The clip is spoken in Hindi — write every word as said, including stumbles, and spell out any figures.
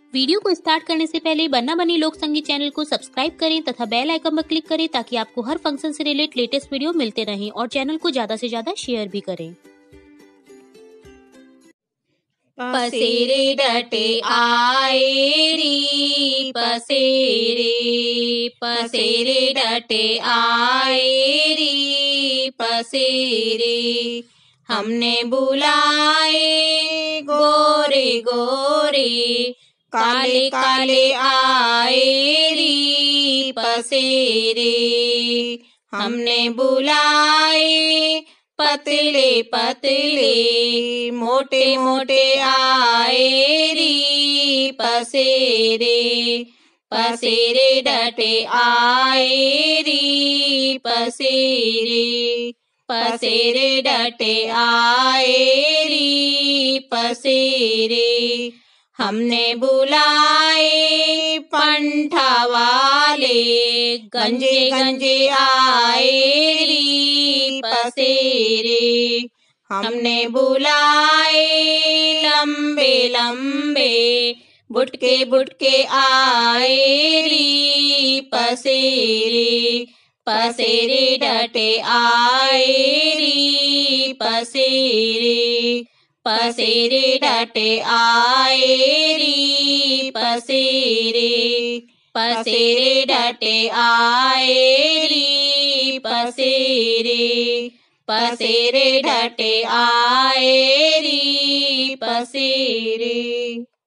वीडियो को स्टार्ट करने से पहले बन्ना बनी लोक संगीत चैनल को सब्सक्राइब करें तथा बेल आइकन पर क्लिक करें ताकि आपको हर फंक्शन से रिलेटेड लेटेस्ट वीडियो मिलते रहें और चैनल को ज्यादा से ज्यादा शेयर भी करें। पसेरे डटे आए री पसेरे, पसेरे डटे आए री पसेरे, हमने बुलाए गोरे गोरे, काले काले आए री पसेरे, हमने बुलाए पतले पतले, मोटे मोटे आए री पसेरे, पसेरे डटे आए री पसेरे, पसेरे डटे आए री पसेरे, हमने बुलाए पंठा वाले, गंजे गंजे आए री पसेरे, हमने बुलाए लंबे लंबे, बुटके बुटके आए री पसेरे, पसेरे डटे आए री पसेरे, पसेरे डटे आए री पसेरे, पसेरे डटे आए री पसेरे, पसेरे डटे आए री पसेरे।